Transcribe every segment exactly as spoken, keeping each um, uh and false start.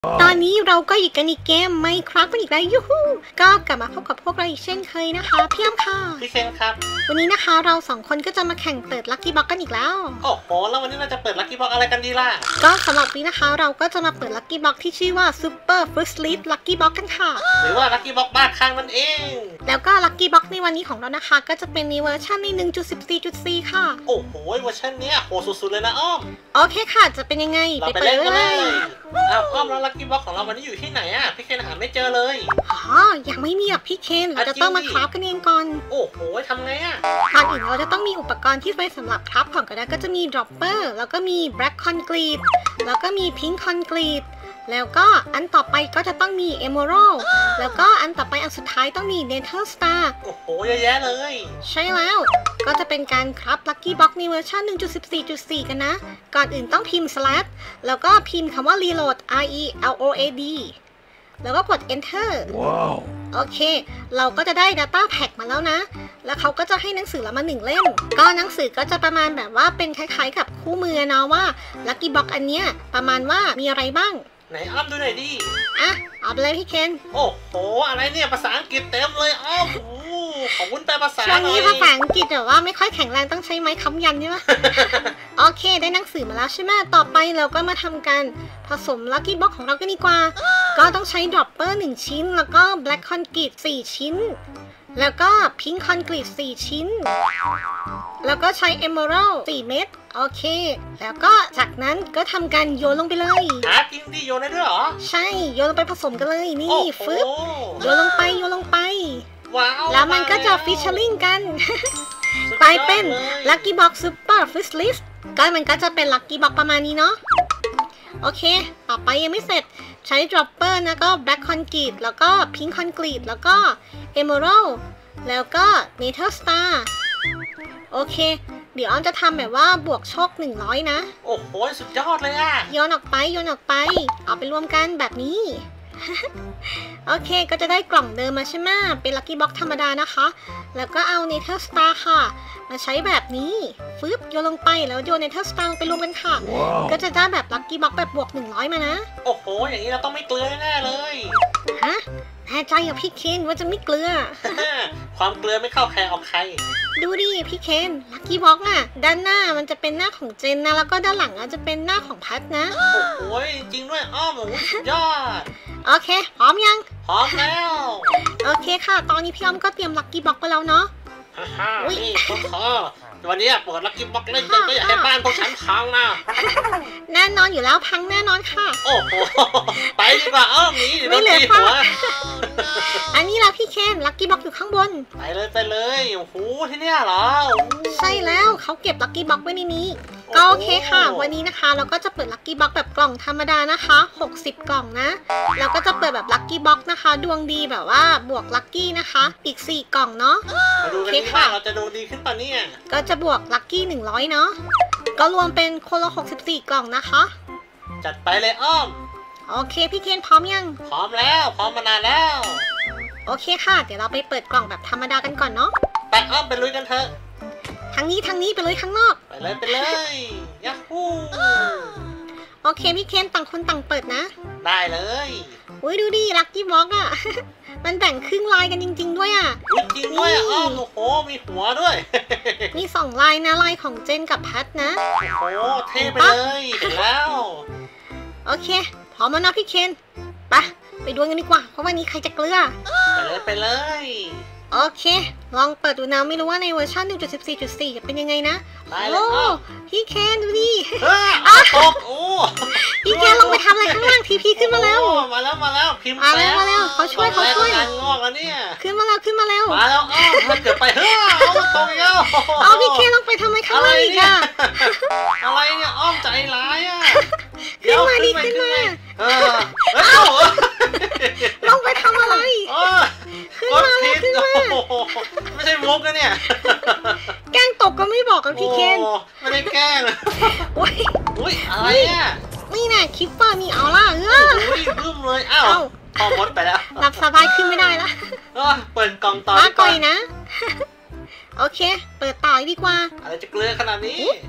ตอนนี้เราก็อยู่กันในเกมไมน์คราฟต์กันอีกแล้วยูฮูก็กลับมาพบกับพวกเราอีกเช่นเคยนะคะพี่อ้ำค่ะพี่เคนครับวันนี้นะคะเราสองคนก็จะมาแข่งเปิดลัคกี้บ็อกกันอีกแล้วโอ้โหแล้ววันนี้เราจะเปิดลัคกี้บ็อกอะไรกันดีล่ะก็สำหรับนี้นะคะเราก็จะมาเปิดลัคกี้บ็อกที่ชื่อว่าซูเปอร์ฟรุตลิสลัคกี้บ็อกกันค่ะหรือว่าลัคกี้บ็อกบ้าคลั่งนั่นเองแล้วก็ลัคกี้บ็อกในวันนี้ของเรานะคะก็จะเป็นในเวอร์ชันใน หนึ่งจุดสิบสี่จุดสี่ ค่ะโอ้โหเวอร์ชันนี้โหสุดๆเลยนะอ้อมโอเคค่ะจะเป็นยังไงไปเปิดเลยอ้าวอ้อมแล้วลัคกี้บ็อกของเราวันนี้อยู่ที่ไหนอ่ะพี่เคนหาไม่เจอเลยอ๋อยังไม่มีอ่ะพี่เคนเราจะต้องมาคราฟกันเองก่อนโอ้โหทำไงอ่ะก่อนอื่นเราจะต้องมีอุปกรณ์ที่ไว้สำหรับคราฟของกันนะก็จะมีดรอปเปอร์แล้วก็มีแบล็กคอนกรีตแล้วก็มีพิงค์คอนกรีตแล้วก็อันต่อไปก็จะต้องมีเอเมอรัลแล้วก็อันต่อไปอันสุดท้ายต้องมีเนเธอร์สตาร์โอ้โหเยอะแยะเลยใช่แล้วก็จะเป็นการคราฟลัคกี้บ็อกในเวอร์ชัน หนึ่งจุดสิบสี่จุดสี่ กันนะก่อนอื่นต้องพิมพ์ slash แล้วก็พิมพ์คำว่า reload r e l o a dแล้วก็กด enter ว้าวโอเคเราก็จะได้ data pack มาแล้วนะแล้วเขาก็จะให้หนังสือเรามาหนึ่งเล่มก็หนังสือก็จะประมาณแบบว่าเป็นคล้ายๆกับคู่มือเนาะว่า Lucky Box อันเนี้ยประมาณว่ามีอะไรบ้างไหนอ้อมดูหน่อยดิอ่ะเอาไปเลยพี่เคนโอ้โหอะไรเนี่ยภาษาอังกฤษเต็มเลยอ้อมขอบคุณแปลภาษาช่วงนี้ภาษาอังกฤษแต่ว่าไม่ค่อยแข็งแรงต้องใช้ไม้ค้ำยันใช่ไหม โอเคได้หนังสือมาแล้วใช่ไหมต่อไปเราก็มาทำการผสม Lucky Box ของเรากันดีกว่าก็ต้องใช้ Dropper หนึ่งชิ้นแล้วก็ Black Concrete สี่ชิ้นแล้วก็ Pink Concrete สี่ชิ้นแล้วก็ใช้ Emerald สี่เม็ดโอเคแล้วก็จากนั้นก็ทำการโยนลงไปเลยฮะจริงดิโยนได้ด้วยเหรอใช่โยนลงไปผสมกันเลยนี่ฟึ๊บโยนลงไปโยนลงไปว้าวแล้วมันก็จะฟิชเชอร์ลิงกันกลายเป็น Lucky Box Super Fish List ก็มันก็จะเป็น Lucky Box ประมาณนี้เนาะโอเคต่อไปยังไม่เสร็จใช้ Dropper นะก็ Black Concrete แล้วก็ Pink Concrete แล้วก็ Emerald แล้วก็ Nether Star โอเคเดี๋ยวอ้อมจะทำแบบว่าบวกโชคหนึ่งร้อยนะโอ้โหสุดยอดเลยอะโยนออกไปโยนออกไปเอาไปรวมกันแบบนี้ โอเคก็จะได้กล่องเดิมมาใช่ไหมเป็นลัคกี้บ็อกธรรมดานะคะแล้วก็เอา Nether Star ค่ะมาใช้แบบนี้ฟึบโยนลงไปแล้วโยน Nether Star ไปรวมกันค่ะ wow. ก็จะได้แบบลัคกี้บ็อกแบบบวกหนึ่งร้อยมานะโอ้โหอย่างนี้เราต้องไม่เกลือแน่เลยฮะแน่ใจกับพี่เคนว่าจะไม่เกลือความเกลือไม่เข้าใครออกใครดูดิพี่เคนลัคกี้บ็อกอ่ะด้านหน้ามันจะเป็นหน้าของเจนนะแล้วก็ด้านหลังอ่ะจะเป็นหน้าของพัทนะโอ้โหจริงด้วยอ้อมสุดยอดโอเคพร้อมยังพร้อมแล้วโอเคค่ะตอนนี้พี่อ้อมก็เตรียมลัคกี้บ็อกไปแล้วเนาะฮ่าฮ่านี่พวกเธอวันนี้เปิดลัคกี้บ็อกเล่นกันก็อยากให้บ้านพวกฉันพังนะแน่นอนอยู่แล้วพังแน่นอนค่ะโอ้โหไปดีกว่าอ้อมนี้ไม่เหลือหัวอันนี้ละพี่เคนลัคกี้บ็อกอยู่ข้างบนไปเลยไปเลยโอ้โหที่นี่เหรอใช่แล้วเขาเก็บลัคกี้บ็อกไว้ในนี้ก็โอเคค่ะวันนี้นะคะเราก็จะเปิดลัคกี้บ็อกแบบกล่องธรรมดานะคะหกสิบกล่องนะแล้วก็จะเปิดแบบลัคกี้บ็อกนะคะดวงดีแบบว่าบวกลัคกี้นะคะอีกสี่กล่องเนาะมาดูกันว่าเราจะดวงดีขึ้นป่ะเนี่ยก็จะบวกลัคกี้หนึ่งร้อยเนาะก็รวมเป็นคนละหกสิบสี่กล่องนะคะจัดไปเลยอ้อมโอเคพี่เคนพร้อมยังพร้อมแล้วพร้อมมานานแล้วโอเคค่ะเดี๋ยวเราไปเปิดกล่องแบบธรรมดากันก่อนเนาะไปอ้อมไปลุยกันเถอะทางนี้ทางนี้ไปเลยข้างนอกไปเลยไปเลยยัฮูโอเคพี่เคนต่างคนต่างเปิดนะได้เลยอุ้ยดูดิลัคกี้บ็อกอ่ะ มันแบ่งครึ่งลายกันจริงๆด้วยอ่ะจริงด้วยอ้อมโอ้โหมีหัวด้วยมีสองลายนะลายของเจนกับพัทนะโอ้โหเท่ไปเลยเห็นแล้วโอเคพร้อมแล้วนะพี่เคนไปไปดวลกันดีกว่าเพราะวันนี้ใครจะเกลือไปเลยไปเลยโอเคลองเปิดดูนะไม่รู้ว่าในเวอร์ชัน หนึ่งจุดสิบสี่จุดสี่ จะเป็นยังไงนะโอ้พี่เคนดูดิตกโอ้พี่เคนลงไปทำอะไรข้างล่างทีพีขึ้นมาแล้วมาแล้วมาแล้วพิมพ์มาแล้วมาแล้วเขาช่วยเขาช่วยงอกแล้วเนี่ยขึ้นมาแล้วขึ้นมาแล้วมาแล้วอ้าวมันเกิดไปเฮ้ยเอามันตกอีกแล้วเอาพี่เคนลงไปทำไมข้างล่างอีกอะอะไรเนี่ยอ้อมใจร้ายอ่ะขึ้นมาดิขึ้นมาเออเอาลงไปทำอะไรขึ้นมาเลยขึ้นมาไม่ใช่มุกนะเนี่ยแกล้งตกก็ไม่บอกกับพี่เคนไม่ได้แกล้งอุ้ยอุ้ยอะไรอ่ะนี่น่ะคิปเปอร์นี่เอาล่ะเอออุ้ยบึ้มเลยอ้าวพอหมดไปแล้วหลับสบายขึ้นไม่ได้ละเปิดกล่องต่อดีกว่านะโอเคเปิดต่อดีกว่าอะไรจะเกลือขนาดนี้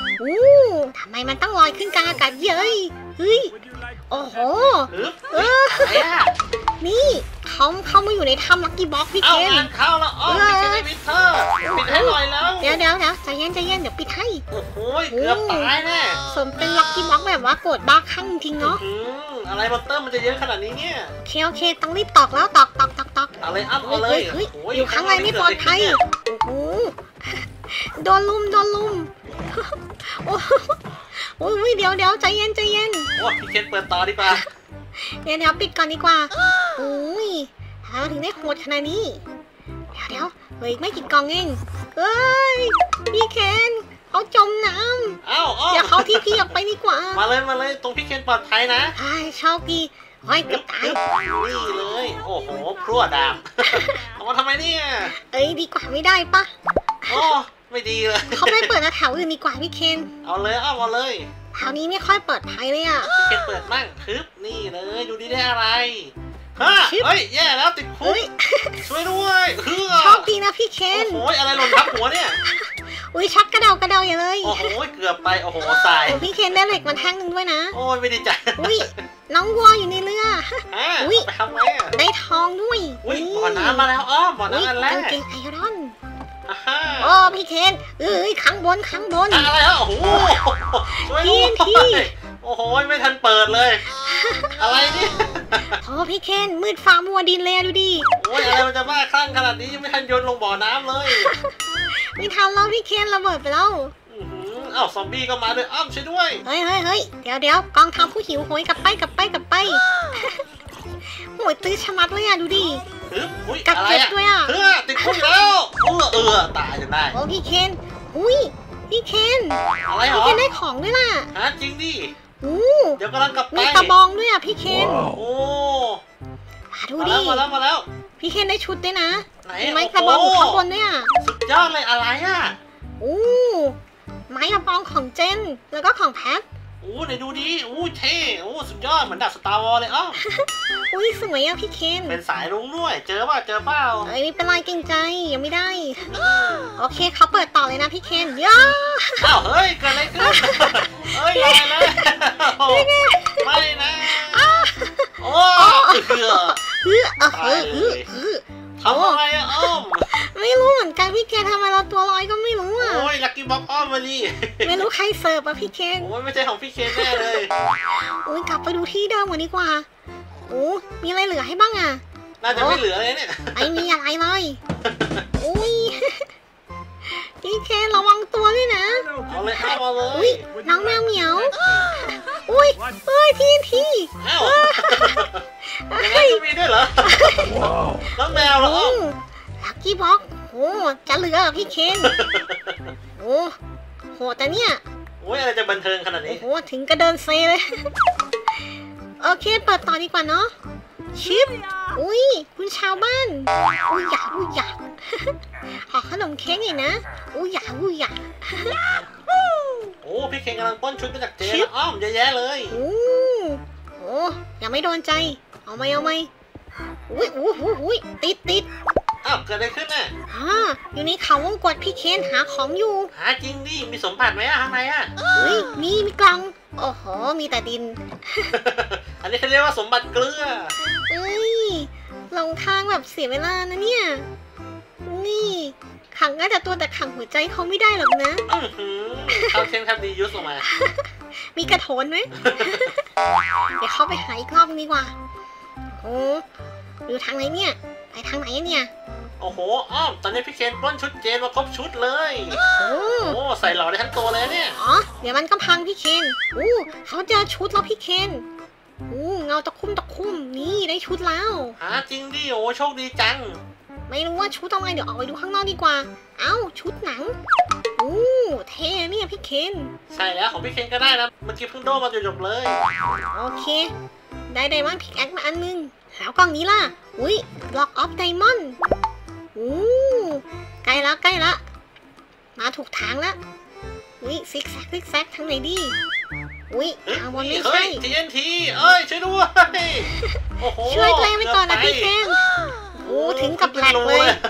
อู้ทำไมมันต้องลอยขึ้นกลางอากาศเย้ยเฮ้ยโอ้โหฮึบเอออะไรอะนี่เขาเข้ามาอยู่ในถ้ำลักกี้บ็อกพี่เอาเคนงานเข้าแล้วอ้อมพี่เคนวิเทอร์ปิดให้หน่อยแล้วเดี๋ยวเดี๋ยวเดี๋ยวใจเย็นใจเย็นเดี๋ยวปิดให้โอ้โหเกือบตายแน่สมเป็นลักกี้บ็อกแบบว่าโกรธบ้าคลั่งจริงเนาะอืมอะไรมอนเตอร์มันจะเยอะขนาดนี้เนี่ยโอเคโอเคต้องรีบตอกแล้วตอกตอกตอกตอกเอาเลยอ้ำเอาเลเฮ้ยยเฮ้ยโอยู่ข้างในไม่ปลอดภัยโอ้โหโดนลุมโดนลุมโอ้โหโอ้ยเดี๋ยวเดี๋ยวใจเย็นใจเย็นโอ้พี่เคนเปิดต่อดีกว่าเดี๋ยวเดี๋ยวปิดก่อนดีกว่าอุ้ยทำไมถึงได้โหดขนาดนี้เดี๋ยวเดี๋ยวเหลืออีกไม่กี่กล่องเองเอ้ยพี่เคนเขาจมน้ำเอ้าอ้อมเดี๋ยวเขาที่พี่ออกไปดีกว่ามาเลยมาเลยตรงพี่เคนปลอดภัยนะไอ้โชคดีโอ้ยเกือบตายนี่เลยโอ้โหพรวดดาบ เอามาทำไมเนี่ยเอ้ยดีกว่าไม่ได้ปะโอ้ไม่ดีเลยเขาไปเปิดแถวอื่นดีกว่าพี่เคนเอาเลยอ้อมเอาเลยแถวนี้ไม่ค่อยเปิดภัยเลยอ่ะพี่เคนเปิดมั่งฮึบนี่เลยดูดีได้อะไรฮะชิบเฮ้ยแย่แล้วติดคุเฮ้กยช่วยด้วยเฮือโชคดีนะพี่เคนโอ้โหอะไรหล่นทับหัวเนี่ยอุ้ยชักกระเดากระเดาอย่าเลยโอ้โหเกือบไปโอ้โหสายโอ้พี่เคนได้เหล็กมาแท่งหนึ่งด้วยนะโอ้ยไม่ดีใจอุ้ยน้องวัวอยู่ในเรือฮะอุ๊ยเอาไปทำไงอ่ะได้ทองด้วยอุ้ยบ่อน้ำมาแล้วอ้อมบ่ออุ้ยน้ำอันแรกางกเกงไอรอนอ่าฮะโอ้พี่เคนเอ้ยข้างบนข้างบนอะไรอ่ะโอ้โหช่วยพี่ด้พี่วยโอ้โหไม่ทันเปิดเลย อะไรเนี่ยโอ้พี่เคนมืดฟ้ามัวดินเลยอะดูดิโอ้ยอะไรมันจะบ้าคลั่งขนาดนี้ยังไม่ทันโยนลงบ่อน้ำเลยไม่ทันแล้วพี่เคนระเบิดไปแล้วอื้อหืออ้าวซอมบี้ก็มาด้วยอ้ำช่วยด้วยเฮ้ยเฮ้ยเฮ้ยเดี๋ยวเดี๋ยวกองทัพผู้หิวโหยกลับไปกลับไปกลับไป โหยตื้อชะมัดเลยอะดูดิฮึบอุ้ยกัดอะไรเจ็บอ่ะด้วยอะเฮ้อติดคุกแล้วเออเออตายจนได้โอ้พี่เคนอุ้ยพี่เคนอะไรเหรพี่อเคนได้ของด้วยล่ะฮะจริงดิอู้เดี๋ยวกำลังกลับไปมีกระบองด้วยอะพี่เคนโอ้มาดูมาดิแล้วมาแล้วมาแล้วพี่เคนได้ชุดด้วยนะไหนมีไม้กระบองอยู่ข้างบนด้วยอะสุดยอดเลยอะไรอ่ะอู้ไม้กระบองของเจนแล้วก็ของแพทโอ้ไหนดูดิโอ้เท่โอ้สุดยอดเหมือนดาบสตาร์วอลเลยอ้าวอุ้ยสวยอะพี่เคนเป็นสายรุ้งด้วย เจอเปล่าเจอเปล่าเอ้ยไม่เป็นไรเกรงใจยังไม่ได้ โอเคเขาเปิดต่อเลยนะพี่เคนย่าอ้าวเฮ้ยเกิดอะไรขึ้นเฮ้ยอะไรเลยไม่นะโอ้เกือเออเออเออเออเออทำอะไรอะอ้อมไม่รู้เหมือนกันพี่เคนทำไมเราตัวลอยก็ไม่รู้อ่ะโอ้ยลักกี้บ็อกอ้อมมาดิไม่รู้ใครเสิร์ฟอะพี่เคนโอ้ยไม่ใช่ของพี่เคนแน่เลยอุ้ยกลับไปดูที่เดิมกันดีกว่าโอ้มีอะไรเหลือให้บ้างอะน่าจะไม่เหลือเลยเนี่ยไม่มีอะไรเลยอุ้ยพี่เคนระวังตัวด้วยนะเอาเลยเอามาเลอุ้ยยน้องแมวเหมียวอุ้ยเอ้ยทีทีเอ้าอย่างนั้นก็มีด้วยเหรอน้องแมวเหรออ้อมลักกี้บ็อกโอ้จะเหลือพี่เคนโอ้โหแต่เนี่ยโอ้ยอะไรจะบันเทิงขนาดโอ้นี้โหถึงกระเดินเซเลย โอเคเปิดต่อดีกว่าเนาะชิปอุ้ยคุณชาวบ้านอุ้ยอยากอุ้ยอยาก ขอขนมเค้กหน่อยนะอุ้ยอยากอุ้ยอยากโอ้พี่เคนกำลังปล้นชุดมาจากเจแล้วอ้อมเยอะแยะเลยโอ้โหยังไม่โดนใจเอาไหมเอาไหมอุ้ยอุ้ยอุ้ยอุ้ยติดติดอ้าวเกิดอะไรขึ้นน่ะอ่าอยู่ในเขาวงกตพี่เคนหาของอยู่หาจริงดิมีสมบัติไหมอะข้างในอะเฮ้ยมีมีกล่องโอ้โหมีแต่ดินอันนี้เขาเรียกว่าสมบัติเกลือเอ้ยลงทางแบบเสียเวลานะเนี่ย นี่ขังก็แต่ตัวแต่ขังหัวใจเขาไม่ได้หรอกนะอื้อหือเขาเช่นครับดียุสออกมามีกระโถนไหม เดี๋ยวเข้าไปหาอีกรอบนึงดีกว่าโอ้อยู่ทางไหนเนี่ย ไปทางไหนเนี่ยโอ้โหอ้อมตอนนี้พี่เคนปล้นชุดเจนมาครบชุดเลยโอ้โอ้ใส่หล่อได้ทั้งตัวเลยเนี่ยอ๋อ เดี๋ยวมันก็พังพี่เคนอู้เขาเจอชุดแล้วพี่เคนอู้เงาตะคุ่มตะคุ่มนี่ได้ชุดแล้วหาจริงดิโอ้โชคดีจังไม่รู้ว่าชุดอะไรเดี๋ยวออกไปดูข้างนอกดีกว่า เอ้าชุดหนังอู้เท่เนี่ยพี่เคนใช่แล้วของพี่เคนก็ได้นะเมื่อกี้เพิ่งโดนมาจบๆเลยโอเค ได้ไดมอนด์พิกแอคมาอันนึง แล้วกล่องนี้ล่ะ อุ้ยบล็อกออฟไดมอนด์อู้ใกล้ละใกล้ละ มาถูกทางละอุ้ยซิกแซกซิกแซกทางไหนดีอุ้ยทางบนไม่เฮ้ใช่ย ที เอ็น ที เอ้ยช่วยด้วยโอ้โหช่วยตัวเองไปก่อนนะพี่เคนโอ้ถึงกับแหลกเลย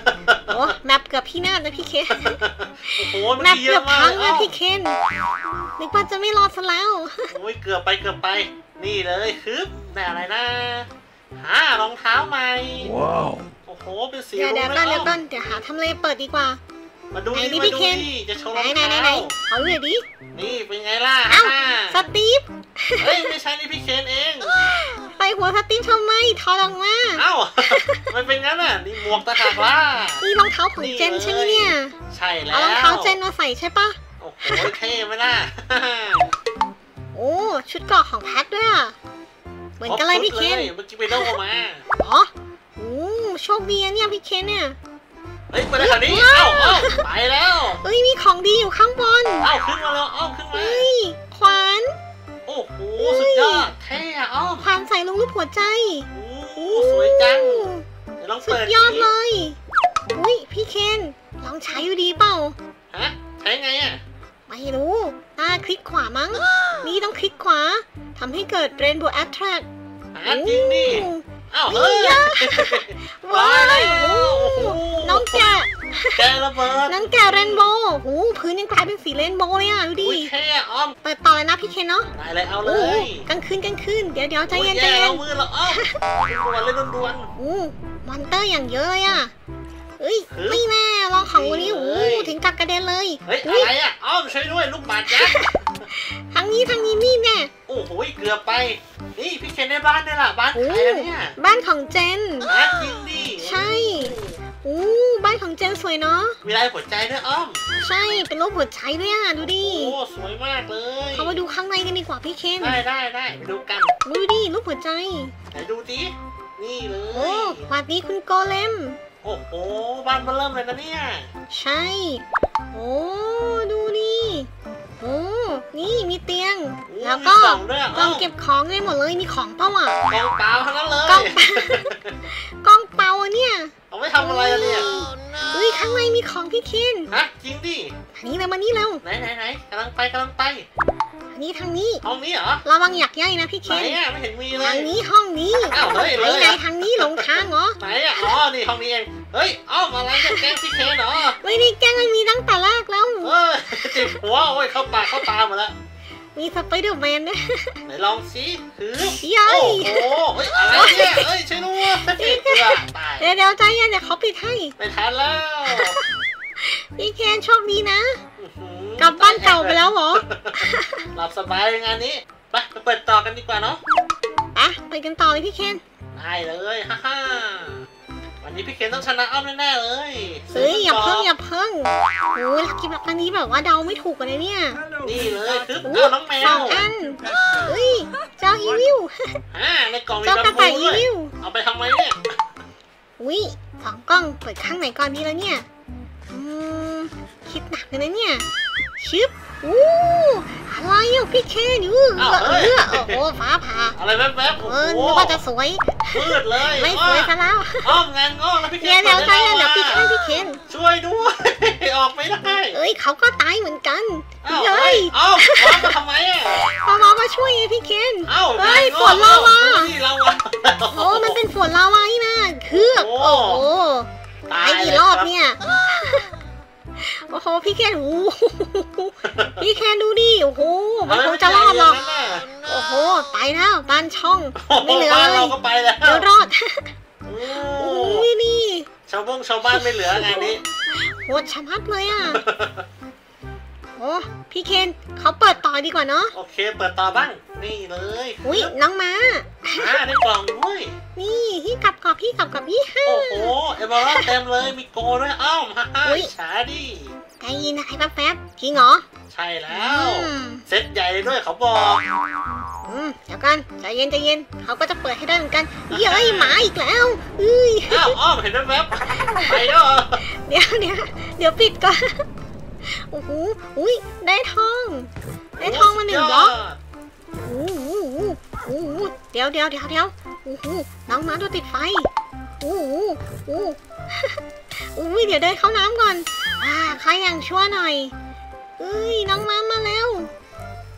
โอ้แมปเกือบพี่นาฏนะพี่เคนโอ้โหแมปเกือบพังนะพี่เคนนึกว่าจะไม่รอดซะแล้วโอ้ยเกือบไปเกือบไปนี่เลยฮึบแต่อะไรนะหารองเท้าใหม่ว้าวโอ้โหเป็นสีเดี๋ยวรุ้เดี๋ยวงก่อนเดี๋ยวก่อ้อนเดี๋ยวหาทำเลเปิดดีกว่ามาดูไหนดิดิมาพี่ดูเคนดิจะโชว์ไหรนองไหนเท้าไหนไหนเอาเลยดินี่เป็นไงล่ะเอ้าสตีฟเฮ้ยไม่ใช่นี่พี่เคนเองใส่หัวสตีฟทำไมถอดออกมาเอ้ามันเป็นงั้นอ่ะนี่หมวกตะหักล่ะนี่รองเท้าของเจนใช่ไหมเนี่ยใช่แล้วเอารองเท้าเจนมาใส่ใช่ปะโอ้โหเท่ไหมล่ะโอ้ชุดเกราะของแพทด้วยอ่ะเหมือนกันเลยพี่เคนเมื่อกี้ไปโดนมาอ๋อโอ้โชคดีนะเนี่ยพี่เคนเนี่ยเฮ้ยไปเลยค่ะนี้เอ้าเอ้าไปแล้วเฮ้ยมีของดีอยู่ข้างบนเอ้าขึ้นมาแล้วเอ้าขึ้นมาเฮ้ยขวานโอ้โหสุดยอดเท่อะอ้อมขวานใส่ลงรูปหัวใจโอ้โหสวยจังเดี๋ยวลองสุเปิดดยอดเลยอุ้ยพี่เคนลองใช้อยู่ดีเปล่าฮะใช้ไงอ่ะไม่รู้ตาคลิกขวามั้ง นี่ต้องคลิกขวาทำให้เกิด Rainbow Attract หาจริงดิอ้าวเฮ้ยว้าตายยแล้วโอ้โอ้โหน้องแกะแกระเบิดน้องแกะเรนโบว์โอ้พื้นยังกลายเป็นสีเรนโบว์เลยอ่ะดูดิอุ้ยเท่อะอ้อมเปิดต่อเลยนะพี่เคนเนาะได้เลยเอาเลโอ้ยกลางคืนกลางคืนเดี๋ยวเดี๋ยวใจเย็นโอ้ใจแย่เย็เอานมือแล้วอ้อมด่วนเลยด่วนโอ้มอนเตอร์อย่างเยอะเลยอ่ะเอ้ยฮึบไม่แน่ลองของวันนี้นี่โอ้เลยถึงกับกระเด็นเลยเฮ้ยอุ๊อะไรอ่ะอ้อมช่วยด้วยลูกบาศก์ยักษ์ทางนี้ทางนี้นี่แน่โอ้โหเกือบไปนี่พี่เคนในบ้านเนี่ยล่ะบ้านโอ้ใครแล้วเนี่ยบ้านของเจนหาจริงดิใช่โอ้บ้านของเจนสวยเนาะมีลายหัวใจด้วยอ้อมใช่เป็นรูปหัวใจด้วยอ่ะดูดิโอ้สวยมากเลยเขามาดูข้างในกันดีกว่าพี่เคนได้ได้ได้ไปดูกันดูดิรูปหัวใจไหนดูดินี่เลโอ้ยสวัสดีคุณโกเลมโอ้โหบ้านมาเริ่มเลยนะเนี่ยใช่ โอ้ดูดิโอ้นี่มีเตียงโอ้แล้วมีก็กล่องด้วยกล่องเก็บของได้หมดเลยมีของเปล่าอ่ะกล่องเปล่าทั้งนั้นเลยกล่อง กล่องเปล่าอะเนี่ยเอาไม่ทำอะไรอะเนี่ยเฮ้ยข้างในมีของพี่เคนฮะจริงดิอันนี้เลยมานี่เร็วไหนไหนไหนกำลังไปกำลังไปอันนี้ทางนี้ห้องนี้เหรอระวังหยักย่อยนะพี่เคไหนนอ่ะไม่เห็นมีเลทาย งนี้ห้องนี้อ้าวเฮ้ยไหนเลยไหนอะทางนี้หลงทางเหรอไหนอ่ะอ๋อนี่ห้องนี้เองเฮ้ยอ้อมอะไรเนี่ยแกล้งพี่เคนเหรอไม่ได้แกล้งมันมีตั้งแต่แรกแล้วเออติดหัวโอ้ยเข้าปากเข้าตาหมดแล้วมีสไปเดอร์แมนด้วยไหนลองสิคือยัโอ้ยโหเฮ้ยอะไรเนี่ยเฮ้ยช่วยด้วยเกือบตายเดี๋ยวเดี๋ยวใจเย็นเดี๋ยวเขาปิดให้ไม่ทันแล้วพี่เคนโชคดีนะอื้อหือกลับบ้านเก่าไปแล้วเหรอหลับสบายงานนี้ไปไปเปิดต่อกันดีกว่าเนาะอ่ะไปกันต่อเลยพี่เคนได้เลยฮ่าฮ่าวันนี้พี่เคนต้องชนะอ้อมแน่ๆเลยเฮ้ยอย่าเพิ่งอย่าเพิ่งโอ้ยลักกี้แบบอันนี้แบบว่าเดาไม่ถูกกันเลยเนี่ยนี่เลยคือโอ้เอาน้องแมสอวงอันเฮ้ยเจ้าอีวิวอ่าในกล่องมีเจ้ากแบระมต่ายบูอีด้วยวิวเอาไปทำไมเนี่ยอุ้ยสองกล้องเปิดข้างไหนก่อนดีแล้วเนี่ยอืมคิดหนักเลยนะเนี่ยชึบอู้อะไรอ่ะพี่เคนอยู่เออเออโอ้โหฟ้าผ่าอะไรแวบๆโอ้เอโหอนึกว่าจะสวยมืดเลยไม่สวยซะแล้วอ้อมงานงอกแล้วพี่เคนเดี๋ยวเดี๋ยวใจปิเย็นเดี๋ยวปิดให้แล้พี่เคนช่วยด้วย ออกไม่ได้เอ้ยเขาก็ตายเหมือนกันอ้าวเฮ้เฮ้ยยเอ้าอ้อมมาทำไมอ่ะมามามาช่วยไงพี่เคนเอ้าเฮ้ยงฝนลาวาเอนี่ลาวาโอ้มันเป็นฝนลาวานี่นะคือโอ้โอ้โหตาตาย ยเลกี่ยรอบคเนี่ย โอ้โห พี่แคนโอ้โหพี่แคนดูดิ โอ้โหไม่คงจะรอดหรอก โอ้โห ไปแล้วบ้านช่อง ไม่เหลือบ้านเลเรายก็ไปแล้วเดี๋ยวรอดโอ้โอ้ยนี่ชาวบ้งชาวบ้านไม่เหลืองานนี้โหดชะมัดเลยอ่ะ โอ้พี่เคนเขาเปิดต่อดีกว่าเนาะโอเคเปิดต่อบ้าง นี่เลยอุ้ยน้องม้าอ่าได้กล่องด้วยนี่พี่กลับกรอบพี่กลับกรอบพี่ห้าโอ้โห เอเมอรัลเต็มเลย มีโกด้วยอ้อมฮ่าฮ่าอุ๊ยฉาดิใจเย็นนะไอ้แป๊บแป๊บจริงเหรอใช่แล้วอืมเซตใหญ่เลยด้วยเขาบอกอืมเดี๋ยวกันใจเย็นใจเย็นเขาก็จะเปิดให้ได้เหมือนกันเย้ยหมาอีกแล้วเอ้ยอ้าวอ้อมเห็นแวบๆไปแล้วเหรอเดี๋ยวเดี๋ยวเดี๋ยวปิดก่อนโอ้โหอุ้ยได้ทอง ได้ทองมาหนึ่งบล็อกโอ้โหโอ้โหเดี๋ยวเดี๋ยวเดี๋ยวเดี๋ยวโอ้โหน้องม้าดูติดไฟโอ้โหโอ้โหอุ้ยเดี๋ยวเดินเข้าน้ำก่อนอ่าใครอย่างชั่วหน่อยเอ้ยน้องม้ามาแล้ว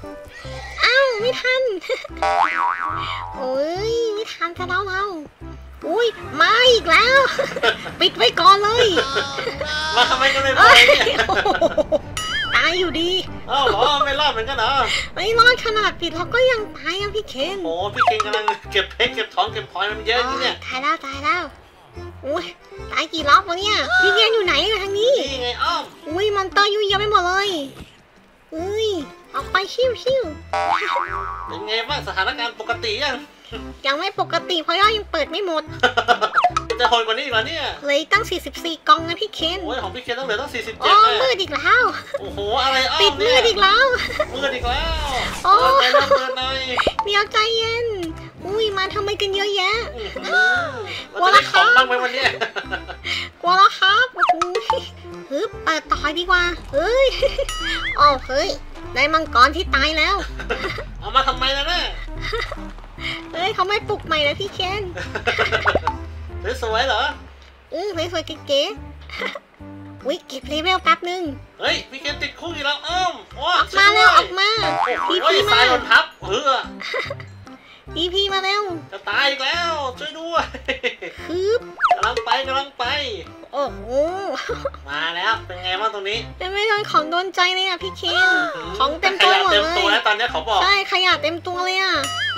อ้าวไม่ทัน โอ้ยไม่ทันซะแล้วเราอุ้ยมาอีกแล้ว ปิดไว้ก่อนเลยมาทำไมกันเลยเอ้ยเนี่ยโอ้โหตายอยู่ดีเอ้าเหรอไม่รอดเหมือนกันเหรอไม่รอดขนาดปิดเราก็ยังตายอะพี่เคนโอ้พี่เก่งกำลังเก็บเพชรเก็บทองเก็บพลอยมันเยอะจริงเนี่ยตายแล้วตายแล้วอุ้ยตายกี่รอบวะเนี่ยพี่เคนอยู่ไหนทางนี้นี่ไงอ้อมอุ้ยมอนเตอร์ยุ่ยเยอะไปหมดเลยอุ้ยออกไปชิวชิวเป็นไงบ้างสถานการณ์ปกติยังยังไม่ปกติเพราะย่อยังเปิดไม่หมดจะโหดกว่านี้อีกเหรอเนี่ยเหลยตั้งสี่สิบสี่กล่องนะพี่เคนโอ้ยของพี่เคนต้องเหลือตั้งสี่สิบอ๋เจ็อดเลยมืดอีกแล้วโอ้โหอะไรอ้อมปิดมืดอีกแล้วมืดอีกแล้วโอ้เปิดหน่อยเปิดหน่อยเดี๋ยวใจเย็นอุ้ยมาทำไมกันเยอะแยะเราจะได้ของบ้างไหมวันนี้กลัวแล้วครับโอ้โหฮึบเปิดต่อยดีกว่าเฮ้ยอ๋อเฮ้ยได้มังกรที่ตายแล้วเอามาทำไมล่ะเนี่ยเฮ้ยเขาไม่ปลุกใหม่เลยพี่เคนสวยๆเหรออือสวยๆเก๋ๆอุ้ยเก็บเลเวลแป๊บนึงเฮ้ยพี่เคนติดคุกอีกแล้วอ้อมว้าออกมาเร็วออกมาพี่พี่พี่พี่สายมาโดนทับเออพี่พี่มาเร็วจะตายอีกแล้วช่วยด้วยฮึบกำลังไปกำลังไปโอ้โหมาแล้วเป็นไงบ้างตรงนี้ยังไม่โดนของโดนใจเลยอ่ะพี่เคนของเต็มตัวหมดเต็มเลตัวย แล้วตอนนี้เขาบอกใช่ขยะเต็มตัวเลยอ่ะ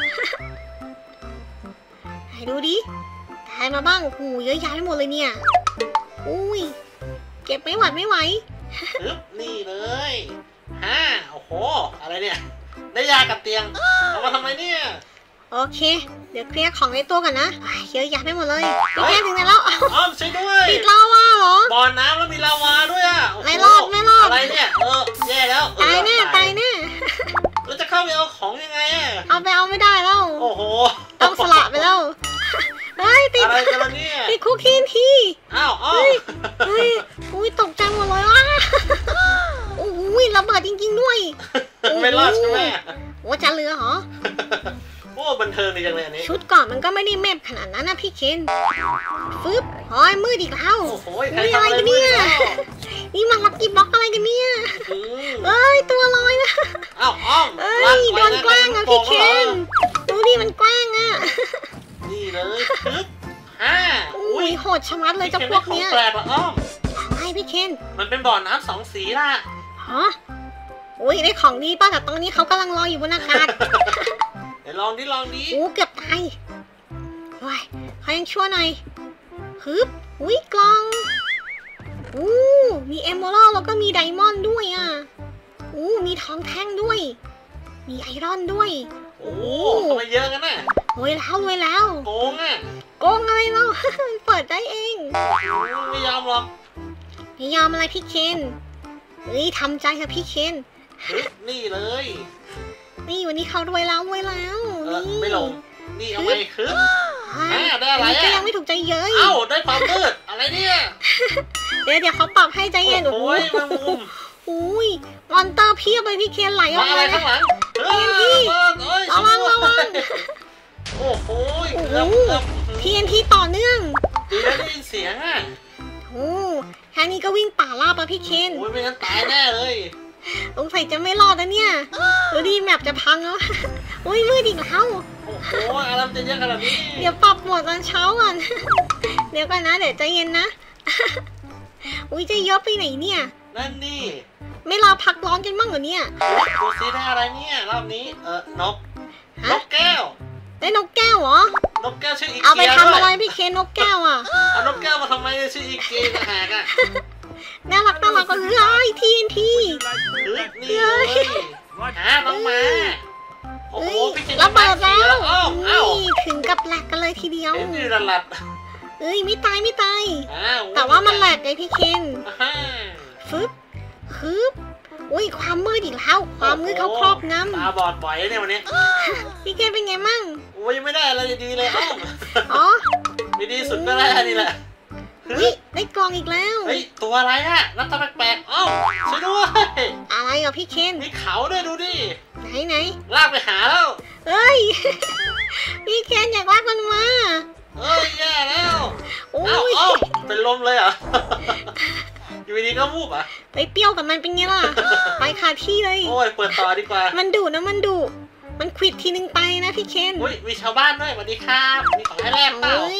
ให้ดูดิได้มาบ้างโอ้โหเยอะแยะไปหมดเลยเนี่ยอุ้ยเก็บไม่หวัดไม่ไหวปึ๊บนี่เลยฮ่าโอ้โหอะไรเนี่ยได้ยากับเตียงเอามาทำไมเนี่ยโอเค เดี๋ยวเคลียร์ของในตัวก่อนนะอ้ายเยอะแยะไปหมดเลยพี่แค่ถึงไหนแล้วอ้าวอ้อมช่วยด้วยติดลาวาเหรอบ่อน้ำแล้วมีลาวาด้วยอ่ะโโหไม่รอดไม่รอดอะไรเนี่ยเออแย่แล้วเออตายแน่ตายแน่เราจะเข้าไปเอาของยังไงอ่ะเอาไปเอาไม่ได้แล้วโอ้โหต้องสละไปแล้วเฮ้ยติดอะไรกันล่ะเนี่ยติดคุกคีนทีอ้าวอ้อมเฮ้ยเฮ้ยอุ้ยตกใจหมดเลยว่ะโอ้ยระเบิดจริงๆด้วยไม่รอดใช่ไหมโอ้จะเรือเหรอโอ้บันเทิงดีจังเลยอันนี้ชุดก่อนมันก็ไม่ได้แมบขนาดนั้นนะพี่เคนฟึบโอ้ยมืดอีกแล้วโอ้โหใครนี่ทำอะไรอะไรกันมืเนี่ดยแล้วนี่มันลักกี้บ็อกอะไรกันเนี่ยอืมเอ้ยตัวลอยนะอ้าวอ้อมเอ้ลากยไปโดนกว้างอะพี่เคนดูดิมันกว้างอะนี่เลยปึ๊บฮ่าอุ้ยโหดชะมัดเลยเจ้าพวกเนี้ยพี่คนได้ของแปลกเหรออ้อมอะไรพี่เคนมันเป็นบ่อน้ำสองสีล่ะฮะอุ้ยได้ของดีป่ะแต่ตอนนี้เขากำลังลอยอยู่บนอากาศเดี๋ยวลองดิลองดิโอ้เกือบตายว้ายเขายังชั่วหน่อยฮึบอุ้ยกล่องอู้มีเอมเมอรัลแล้วก็มีไดมอนด์ด้วยอ่ะอู้มีทองแท่งด้วย มีไอรอนด้วยโอ้โหทำไมเยอะกันน่ะรวยแล้วรวยแล้วโกงอ่ะโกงอะไรเรา เปิดได้เองไม่ยอมหรอกไม่ยอมอะไรพี่เคนเฮ้ยทำใจค่ะพี่เคนปึ๊บนี่เลยนี่วันนี้เขารวยแล้วรวยแล้วเออนี่ไม่ลงนี่เอาไปคืออ่าอ่าได้อะไรนนี้ก็อ่ะยังไม่ถูกใจเย้ยเอ้าได้ความมืดอะไรเนี่ยเดี๋ยวเดี๋ยวเขาปรับให้ใจเย็นโอ้โอ้โหโหแมงมุมอุ้ยมอนเตอร์เพียบเลยพี่เคนไหลออมาก อะไรมาเลยข้างหลังเฮ้ยทีเบิร์ดเอ้ยระวังระวังโอ้โหโอ้เกือบโหเกือบทีเอ็นทีต่อเนื่องดีแล้วได้ยินเสียงอ่ะโอ้แค่นี้ก็วิ่งป่าลาบแล้วพี่เคนโอ้ยไม่งั้นตายแน่เลยสงสัยจะไม่รอดนะเนี่ยดูดิแมปจะพังแล้ว อุ้ยมืดอีกแล้วโอ้โหอะไรมันจะเยอะขนาดนี้เดี๋ยวปรับโหมดตอนเช้าก่อน เดี๋ยวก่อนนะเดี๋ยวใจเย็นนะ อุ้ยจะเยอะไปไหนเนี่ยนั่นนี่ไม่รอพักร้อนกันบ้างเหรอเนี่ยดูซิได้อะไรเนี่ยรอบนี้เออนกนฮะกแก้วได้นกแก้วเหรอนกแก้วชื่ออีเอาไปเกียทำด้วอะไรยพี่เคนนกแก้วอ่ะเอานกแก้วมาทำไมชื่ออีเกียต่างหากอ่ะน่ารักน่ารักก็เฮ้ยทีนทีคือนี่เลยหาน้องมาโอ้โหเฮ้ยพี่เจนระเบิดแล้วเอ้าเอ้านี่ถึงกับแหลกกันเลยทีเดียวเห็นนี่ระลัดเอ้ยไม่ตายไม่ตายอ้าวแต่ว่ามันแหลกไงพี่เคนอ่าฟึบฮึบอุ้ยความมืดอีกแล้วความมืดเขาครอบงตาบอดบ่อยเนี่ยวันนี้ำพี่เคนเป็นไงมั่งโอ้ยยังไม่ได้อะไรดีเลยเอ้าอ๋อไม่ดีสุดก็ได้อันนี้แหละเฮ้ยได้กล่องอีกแล้วเฮ้ยตัวอะไรอะนับตาแปลกๆเอ้าช่วยด้วยอะไรอ่ะพี่เคนมีเขาด้วยดูดิไหนไหนลากไปหาแล้วเอ้ย พี่เคนอยากลากมันมาเอ้ยแย่แล้วโอ้เอ้าย เอ้าเป็นลมเลยเหรอ อยู่ดีๆก็วูบอ่ะไปเปรี้ยวกับมันเป็นไงล่ะ ไปคาที่เลยโอ้ยเปิดต่อดีกว่ามันดุนะมันดุมันควิดทีนึงไปนะพี่เคนอุ้ยมีชาวบ้านด้วยสวัสดีครับมีของให้แลกเปล่าเฮ้ย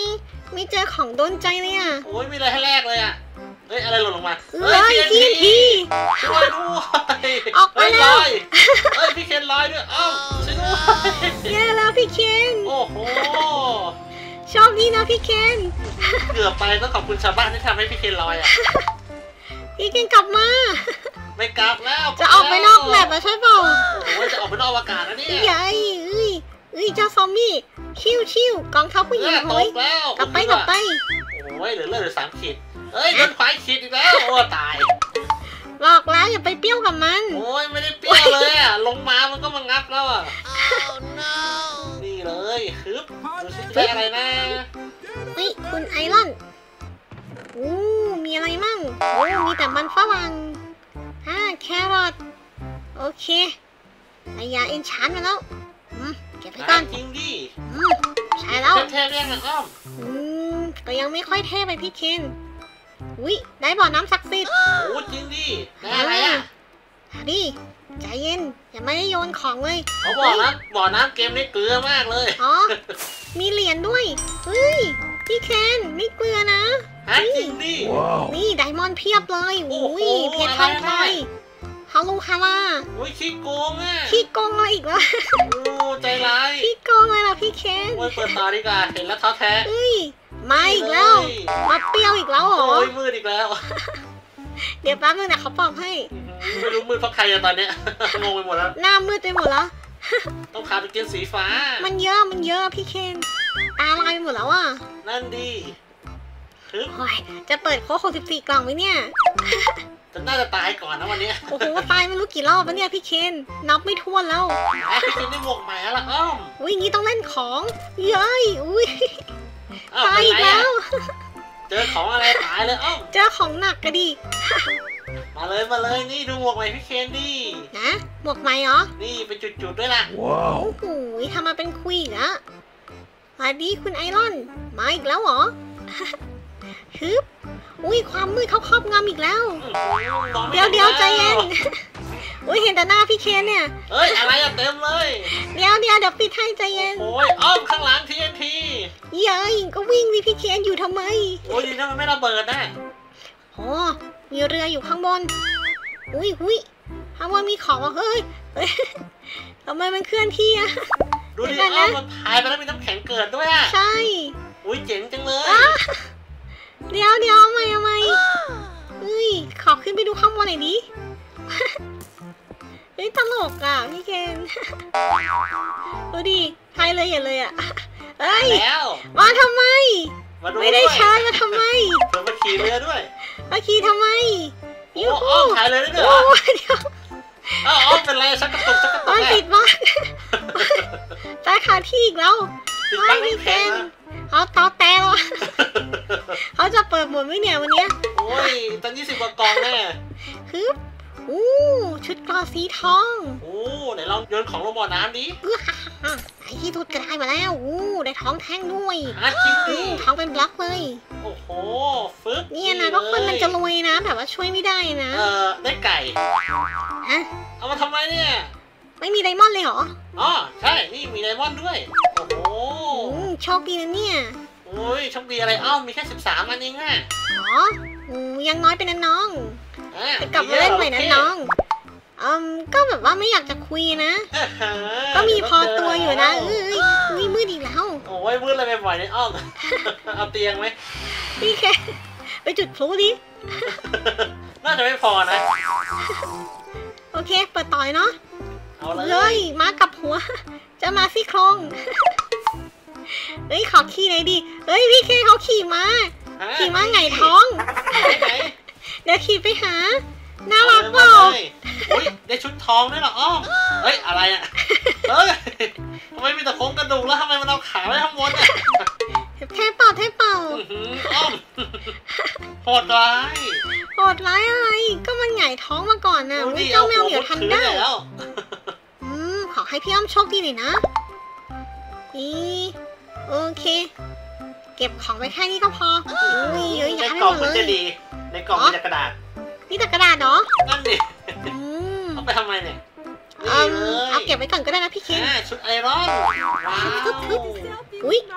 ไม่เจอของโดนใจเลยอ่ะโอ้ยมีอะไรให้แลกเลยอ่ะเฮ้ยอะไรหล่นลงมาเฮ้ยทีนทีช่วยด้วยออกมาแล้วเฮ้ยพี่เคนลอยด้วยเอ้าช่วยด้วยแย่แล้วพี่เคนโอ้โหชอบนี่นะพี่เคนเกือบไปต้องขอบคุณชาวบ้านที่ทำให้พี่เคนลอยอ่ะพี่เคนกลับมาไม่กลับแล้วจะออกไปนอกแมปแล้วใช่เปล่าโอ้ยจะออกไปนอกอากาศแล้วเนี่ยใหญ่เอ้ยเอ้ยเจ้าซอมบี้ชิวชิวกองทัพผู้หญิงตเฮ้ยกแล้วกลับไปกลับไปโอ้ยเหลือเลือดเหลือสามขีดเอ้ยโดนควายขีดอีกแล้วโอ้ตายหลอกแล้วอย่าไปเปรี้ยวกับมันโอ้ยไม่ได้เปรี้ยวเลยอ่ะลงมามันก็มางับแล้วอ่ะนี่เลยฮึบดูสิได้อะไรนะเฮ้ยคุณไอรอนอู้มีอะไรมั่งโอ้มีแต่มันฝรั่งอ่าแครอทโอเคไอยาเอนชานมาแล้วอืมเก็บไปก่อนจริงดิอืมใช่แล้วเทพๆเรียกนะอ้อมอืมก็ยังไม่ค่อยเท่ไปพี่เคนอุ้ยได้บ่อน้ำศักดิ์สิทธิ์โอ้จริงดิได้อะไรอ่ะดิใจเย็นอย่าไม่ได้โยนของเลยเขาบอกนะบ่อน้ำเกมนี้เกลือมากเลยอ๋อมีเหรียญด้วยเฮ้ยพี่เคนไม่เกลือนะฮะจริงดินี่ไดมอนด์เพียบเลยโอ้อุ้โหยเพชรทองพลอยฮาลูฮาร่าโอ้ยขี้โกงอ่ะพี่โกงอะไรอีกแล้วโอ้ใจร้ายพี่โกงเลยล่ะพี่เคนโอ้ยเปิดต่อดีกว่าเห็นแล้วท้อแท้เอ้ยมาอีกแล้วมาเปรี้ยวอีกแล้วเหรอโอ้ยมืดอีกแล้วเดี๋ยวแป๊บนึงนะเขาบอกให้ไม่รู้มืดเพราะใครอะตอนเนี้ย งงไปหมดแล้วหน้ามืดไปหมดแล้วต้องพาไปกินสีฟ้ามันเยอะมันเยอะพี่เคนตาลายไปหมดแล้วอ่ะนั่นดีฮึบโอ้ยจะเปิดโค้ดหกสิบสี่กล่องไหมเนี่ยจะน่าจะตายก่อนนะวันนี้โอ้โหตายไม่รู้กี่รอบแล้วเนี่ยพี่เคนนับไม่ถ้วนแล้วไอ้พี่กินได้หมวกใหม่แล้วล่ะอ้อมอุ้ยงี้ต้องเล่นของเย้ยอุ้ยอ้าวตายเป็นอีกไรแล้อะวเจอของอะไรตายเลยอ้อมเจอของหนักก็ดีมาเลยมาเลยนี่ดูหมวกใหม่พี่เคนดินะหมวกไหมเหรอนี่เป็นจุดๆด้วยล่ะโอ้โหทำมาเป็นคุยอีกแล้วสวัสดีคุณไอรอนมาอีกแล้วเหรอ ฮึบอุ้ยความมืดเขาครอบงำอีกแล้ว เดี๋ยวเดี๋ยวใจเย็น อุ้ยเห็นแต่หน้าพี่เคนเนี่ยเฮ้ยอะไรอะเต็มเลยเดี๋ยวเดี๋ยวเดี๋ยวปิดให้ใจเย็นโอ้ยอ้อมข้างหลัง ที เอ็น ทีเย้ยก็วิ่งดิพี่เคนอยู่ทำไมโอ้ยดีนะมันไม่ระเบิดนะโอ้มีเรืออยู่ข้างบน อุ้ยอุ้ยข้างบนมีของอ่ะเฮ้ยเฮ้ยทำไมมันเคลื่อนที่อะดูดิเดี๋ยวก่อ้ออน มนะมันพายไปแล้วมีน้ำแข็งเกิดด้วยอะใช่อุ้ยเจ๋งจังเลยอ่ะเดี๋ยวเดี๋ยวเอาใหม่เอาใหม่เฮ้ยขอขึ้นไปดูข้างบนหน่อยดิ เฮ้ยตลกอ่ะพี่เคนดูดิพายเลยอย่าเลยอ่ะเฮ้ยแล้วมาทำไมมาดูไม่ได้ด้วยใช้มาทำไมเพิ่มมาขี่เรือด้วยมาขี่ทำไมโอ้ยูอ้ฮูอมขายเลยได้ด้วยโอ้เหรอเดี๋ยวอ้าวอ้อมเป็นไรชักกระตุกชักกระตุกมันแน่ติดมากตายขาที่อีกแล้วติดเฮ้บ้าย นไม่พี่แพเคนงนะเขาตอแตแล้ว เขาจะเปิดหมดไหมเนี่ยวันเนี้ยโอ้ยตั้งยี่สิบกว่ากล่องแน่ฮึบอู้ชุดกรอสีทองโอ้ไหนลองโยนของลงบ่อน้ำดิเอื้อไอ้ที่ทุดกระได้มาแล้วอู้ได้ท้องแท่งด้วยฮะจริงอืดิมท้องเป็นบล็อกเลยโอ้โหฟึบเนี่ยนะก็คนมันจะรวยนะแต่ว่าช่วยไม่ได้นะเออได้ไก่ฮะเอามาทำไมเนี่ยไม่มีไดมอนด์เลยเหรออ๋อใช่นี่มีไดมอนด์ด้วยโอ้โหอืมโชคดีนะเนี่ยโอ้ยโชคดีอะไรอ้าวมีแค่สิบสามอันเองอ่ะอ๋ออืมยังน้อยไปนะน้องอ่ะไปกลับมาเล่นใหม่นะน้องอืมก็แบบว่าไม่อยากจะคุยนะอ่าฮะก็มีพอตัวอยู่นะเอ้ยเอ้ยมืดอีกแล้วโอ้ยมืดอะไรบ่อยๆเนี่ยอ้อม เอาเตียงไหมพี่แค่ไปจุดพลุดิน่าจะไม่พอนะโอเคเปิดต่อยเนาะเอาเลยเฮ้ยมากับหัว จะมาซี่โครง เฮ้ยขอขี่หน่อยดิเฮ้ยพี่เคเขาขี่ม้าฮะขี่ม้าไงท้องไหนไหนเดี๋ยวขี่ไปหา น่ารักเปล่าอลยอุ้ยได้ชุดทองด้วยเหรออ้อมเฮ้ยอะไรอ่ะเฮ้ยทำไมมีแต่โครงกระดูกแล้วทำไมมันเอาขาไว้ข้างบนอ่ะเทปเป่าเทปเป่าอื้อหืออ้อมโหดร้ายโหดร้ายอะไร ก็มันหงายท้องมาก่อนนะดูอุ้ดิยเจ้าแมวเหมียวทันได้เอาหัวมุดพื้นแล้วอืมขอให้พี่อ้อมโชคดีหน่อยนะนี่โอเค เก็บของไว้แค่นี้ก็พออุ้ยเยอะในแยะไปกล่องหมมัดนเลจะยดี ในกล่องมีแต่กระดาษนี่แต่กระดาษเหรอนั่นดิอืมเอาไปทำไมเนี่ยเอานี่เลยเอาเก็บไว้ก่อนก็ได้นะพี่เคนอ่าชุดไอรอนว้าวอุ้ยท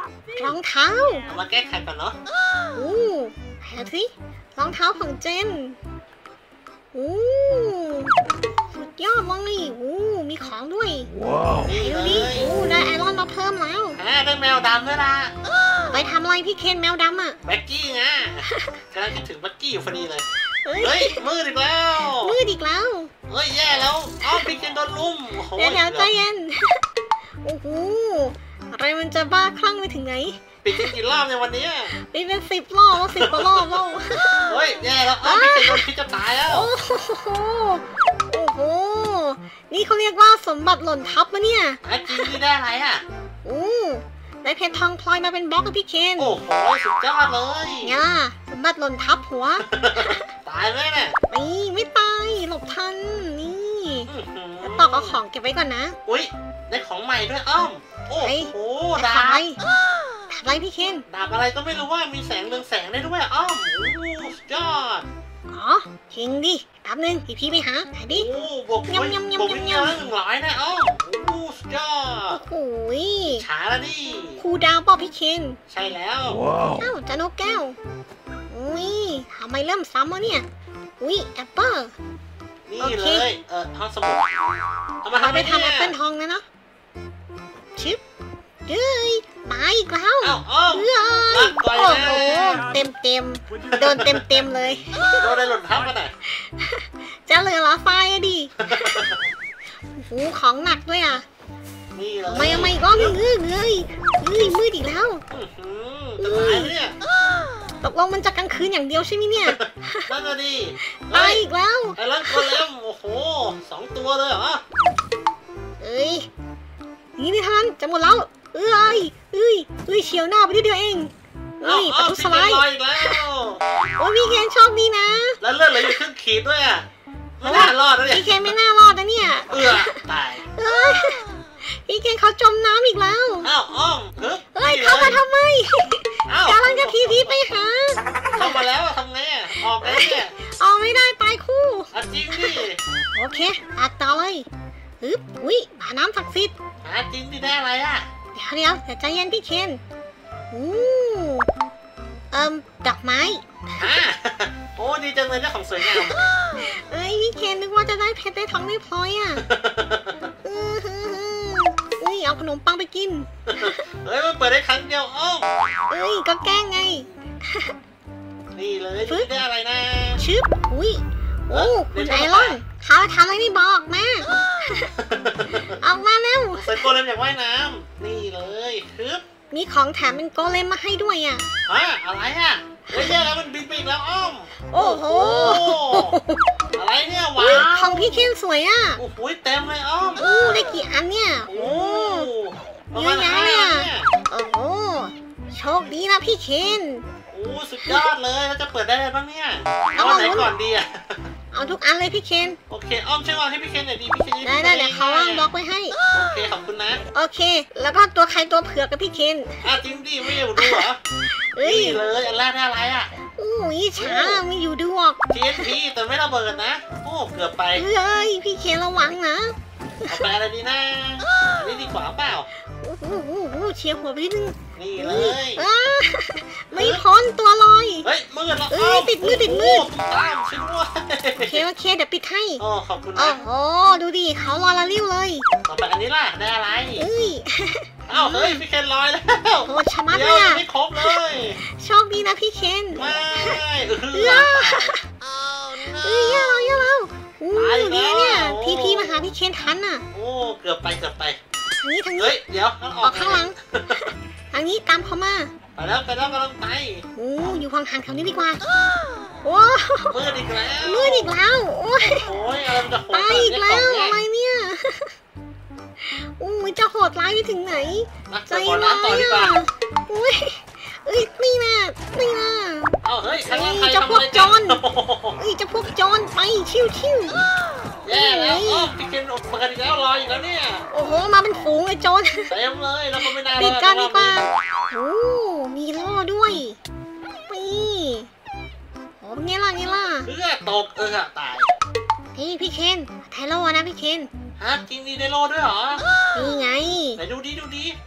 รองเท้าเอามาแก้ไขก่อนเนาะอู้หาสิรองเท้าของเจนอู้สุดยอดเลยอู้มีของด้วยนี่ดูเลดิยอู้ได้ไอรอนมาเพิ่มแล้วอ่าได้แมวดำด้วยล่ะไปทำอะไรพี่เคนแมวดำอ่ะแบ็กกี้ไงกำลังคิดถึงแบ็กกี้อยู่พอดีเลยเฮ้เฮ้ยยมืดอีกแล้วมืดอีกแล้วเฮ้ยแย่แล้วอ้าวพี่เคนโดนลุมโอ้โหเดี๋ยวเดี๋ยวใจเย็น โอ้โห อะไรมันจะบ้าคลั่งไปถึงไหนปิดกันกี่รอบในวันนี้ไปเป็นสิบรอบแล้วสิบกว่ารอบแล้วเฮ้ยแย่แล้วอ้าวพี่เคนโดนพิษจะตายแล้วโอ้โห โอ้โห นี่เขาเรียกว่าสมบัติหล่นทับมะเนี่ยอ่ะจริงที่ได้อะไรอ่ะอู้ได้เพชรทองพลอยมาเป็นบล็อกกับพี่เคนโอ้โหสุดยอดเลยเนี่ยสมบัติหล่นทับหัวตายไหมเนี่ยนี่ไม่ตายหลบทัน นี่อื้อหือแล้วต่อเอาของเก็บไว้ก่อนนะอุ้ยได้ของใหม่ด้วยอ้อมโอ้เฮ้ยโหได้ดาขายบทำอะไรพี่เคนดาบอะไรก็ไม่รู้ว่ามีแสงเรืองแสงได้ด้วยอ้อมโอ้โหสุดยอดอ๋อจริงดิแป๊บนึงพี่พี่ไปหาไหนดิโอ้บวกยำยำยำบวกยำวิญญาณหนึ่งร้อยนะอ้อมโอ้โหสุดยอดโอ้โหช้าแล้วดิครูดาวเปล่าพี่เคนใช่แล้วเอ้าจานกแก้ว อุ้ยทำไมเริ่มซ้ำวะเนี่ย อุ้ยแอปเปิ้ลนี่โอเคเลยเออห้องสมุดเอามาเราทำไปไมทำแอปเปิ้ลเนี่ยทองนะเนาะชิปเฮ้ยมาอีกแล้วเอ้าอ้อมเฮ้ยรักก่อนโอ้นะโห เต็มเต็มโดนเต็มเต็มเลยโดนอะไรหล่นทับกันอ่ะจะเหลือเหรอไฟอะดิ โอ้โห ของหนักด้วยอ่ะนี่เลยไม่ไม่ก็เงยเงยเงยมืดอีกแล้วอื้อหือจะตายไหมเนี่ยตกลงมันจะกลางคืนอย่างเดียวใช่ไหมเนี่ยนั่นน่ะดิตายอีกแล้วไอ้ลันโกเลมโอ้โหสองตัวเลยเหรอเอ้ยนี่นี่ท่านจะหมดแล้ว เอ้ยเอ้ยเอ้ยเฉียวหน้าไปนิดเดียวเองเอ้ยประเอ้าตูพี่สไลเคนด์ลอยอีกแล้วโอ้ยพี่เคนโชคดีนะแล้วเลือดเหลืออยู่ครึ่งขีดด้วยอ่ะไม่น่ารอดนะเนี่ยพี่เคนไม่น่ารอดนะเนี่ยเอื้อตายเอ้ยพี่เคนเขาจมน้ำอีกแล้วอ้าวอ้อมฮึบเอ้ยนี่เข้ามาลยทำไมอ้าวกำลังจะทีพีไปหาเข้ามาแล้วอะทำไงอะออกได้เนี่ยเอาไม่ได้ตายคู่อ่ะจริงดิโอเคตัดต่อเลยฮึบอุ้ยผาน้ำศักดิ์สิทธิ์หาจริงดิได้อะไรอ่ะเดี๋ยวเดี๋ยวเดี๋ยวใจเย็นพี่เคนอู้เอิ่มดอกไม้ฮะโอ้ดีจังเลยเจ้าของสวยงามเอ้ยพี่เคนนึกว่าจะได้เพชรได้ทองได้พลอยอ่ะอื้อหืออุ้ยเอาขนมปังไปกินเฮ้ยมันเปิดได้ครั้งเดียวอ้อมเอ้ยก็แกล้งไงนี่เลยฟึ๊บได้อะไรนะชึบอุ้ยโอ้เดี๋คุยวณจะไอมารอนเขาทำอะไรไม่บอกมาออกมาแล้วใส่โกเลมอยากว่ายน้ำนี่เลยฮึบมีของแถมเป็นโกเลมมาให้ด้วยอ่ะฮะอะไรอ่ะเฮ้ยแย่แล้วมันบินไปอีกแล้วอ้อมโอ้โหอะไรเนี่ยว้าอุ๊ยว ของพี่เคนสวยอ่ะโอ้โหเต็มเลยอ้อมอู้ได้กี่อันเนี่ยโอ้โอ้ประมาณเยอะห้าแยะอันเลยอะเนี่ยโอ้โหโชคดีนะพี่เคนโอ้สุดยอดเลยแล้วจะเปิดได้อะไรบ้างเนี่ยเอาเอามาไหนก่อนดีอ่ะเอาทุกอันเลยพี่เคนโอเคอ้อมช่วยวางให้พี่เคนหน่อยดิพี่เคนได้ได้เดี๋ยวเขาวางบล็อกไว้ให้โอเคขอบคุณนะโอเค แล้วก็ตัวใครตัวเผือกกับพี่เคนอ่ะจริงดิไม่อยู่ดูเหรอเอ้ยนี่เลยอันแรกได้อะไรอ่ะอู้ยช้าไม่อยู่ดูออกที เอ็น ที แต่ไม่ระเบิดนะโอ้เกือบไปเอ้ยพี่เคนระวังนะเอาไปอะไรดีนะอันนี่ดีกว่าเปล่าโอ้โหโอ้โหเชียร์หัวไปนิดนึงนี่เลยอ้าไม่พ้นตัวลอยเฮ้ยมืดแล้วเอ้ยติดมืดติดมืดโอ้โหตามฉันด้วยโอเคโอเคเดี๋ยวปิดให้โอ้ขอบคุณโอ้นะโหดูดิเขารอละริ้วเลยต่อไปอันนี้ล่ะได้อะไรเอ้ยอ้าวเฮ้ยพี่เคนลอยแล้วโหชะมัดเดี๋เลยยวอ่ะไม่ครบเลยโชคดีนะพี่เคนไม่เออเอ้ยเอ้ยเยอะแล้วเยอะแล้วอู้ตายอีกแล้เนี่ยว เนี่ยโอ้ทีพีมาหาพี่เคนทันอ่ะโอ้เกือบไปเกือบไปทางนี้ทางนี้เฮ้ยเดี๋ยวงั้นออออก กข้างหลัง ทางนี้ตามเขามาไปแล้วไปแล้วกำลังไปโอ้อยู่ห่างๆแถวนี้ดีกว่า โอ้มืดอีกแล้วมืดอีกแล้ว โอ้ยโอ้ยอะไรมันจะโหดตายอีกแล้วขนาดอะไรนี้เนี่ยอู้ยจะโหดร้ายไปถึงไหนนะใจไปบ่อร้ายน้ำต่อดีกว่าอ่ะอุ้ยเอ้ยนี่นะนี่นะเอาเฮ้ยข้างล่างใครเจ้าทำพวอะกไรโจกันร เอ้ยเจะพวกโจรไปชิวชิวแย่แล้วอ๋อพี่เคนออกมากันอีกแล้วรออีกแล้วเนี่ยโอ้โหมาเป็นฝูงเลยโจรเต็มเลยแล้วก็ไม่ได้ปิดกันดีกว่าแล้วโอ้มีล่อด้วยนี่โอ้เป็นไงล่ะไงล่ะเพื่อตกเออตายนี่พี่เคนไทโร่นะพี่เคนฮะจริงดีได้โลด้วยเหรอนี่ไงไหนดูดิดูดิน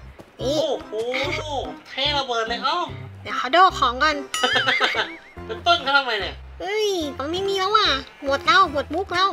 นี่โอ้โหเท่ระเบิดเลยอ้อมเดี๋ยวเขาโดของก่อนเป็นต้นเขาทำไมเนี่ยเฮ้ยมันไม่มีแล้วว่ะหมดแล้วหมดมุกแล้ว